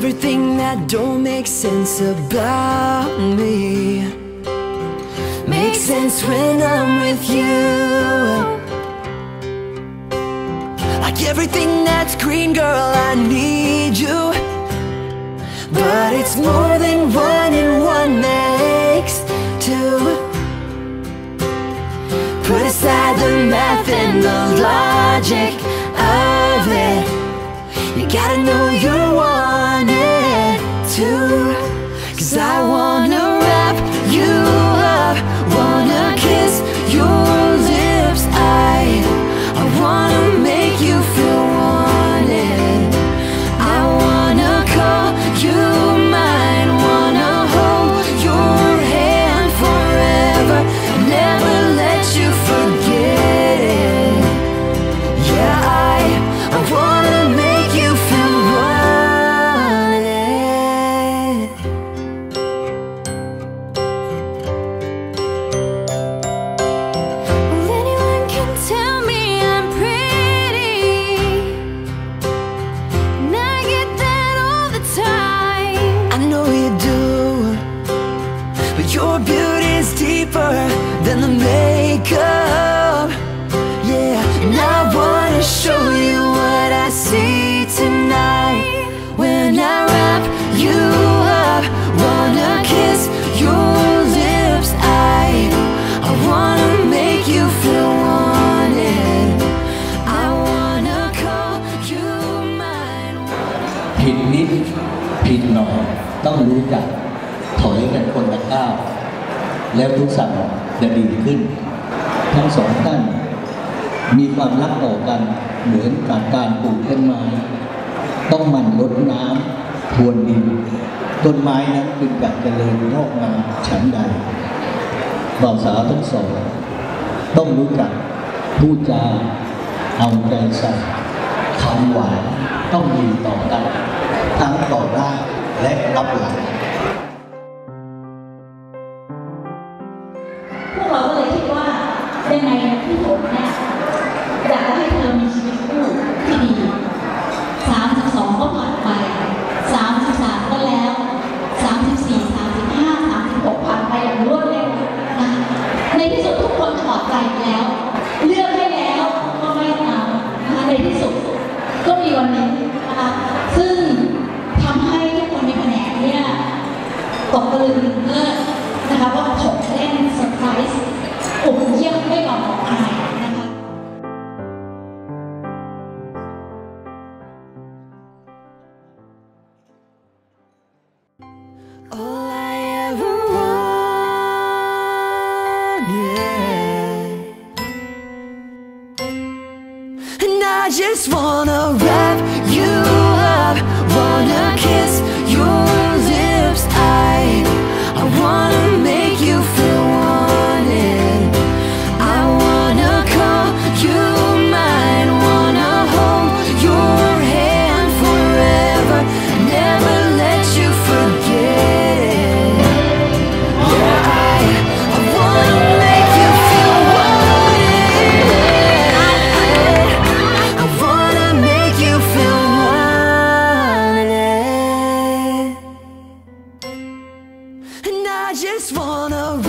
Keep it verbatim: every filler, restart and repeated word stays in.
everything that don't make sense about me makes sense when I'm with you. Like everything that's green, girl, I need you. But it's more than one and one makes two. Put aside the math and the logic of it. You gotta know you're wanted too. Cause I wanna wrap you up, wanna kiss your lips. I, I wanna make you feel wanted. I wanna call you mine, wanna hold your hand forever, never let you forget it. Yeah, I, I wanna make you feel wanted. Well, anyone can tell me I'm pretty, and I get that all the time. I know you do, but your beauty's deeper than the makeup. Yeah, and I wanna show you what I see tonight when I wrap you up, wanna kiss your lips. I, I wanna make you feel wanted. I wanna call you mine. ผิดนิดผิดหน่อยต้องรู้จักถอยกันคนละก้าวแล้วทุกสิ่งจะดีขึ้นทั้งสองท่านมีความรักต่อกันเหมือนกับการปลูกต้นไม้ต้องหมั่นรดน้ำพรวนดินต้นไม้นั้นจึงจะเจริญงอกงามฉันใดบ่าวสาวทั้งสองต้องรู้จักพูดจาเอาใจใส่คำหวานต้องมีต่อกันทั้งต่อหน้าและรับหลังพวกเราก็เลยคิดว่ายังไงพี่ผมเนี่ยอยากจะให้เธอมีชีวิตคู่ที่ดีสามสิบสองก็ผ่านไปสามสิบสามก็แล้วสามสิบสี่ สามสิบห้า สามสิบหกผ่านไปอย่างรวดเร็วนะในที่สุดทุกคนถอดใจแล้วเลือกให้แล้วก็ไม่เอานะคะในที่สุดก็มีวันนี้นะคะซึ่งทำให้ทุกคนในแผนกเนี่ยตกตะลึงเลิศนะคะว่าผมเล่นเซอร์ไพรส์อุ่นเยี่ยมไม่ยอมบอกใครนะคะ All I ever wanted, and I just wanna wrap you up, wanna kiss your lips. I, I wanna make you feel wanted. I wanna call you mine, wanna hold your hand forever, never let you forget it. Yeah, I, I wanna make you feel wanted. I, I wanna make you feel wanted. And I just wanna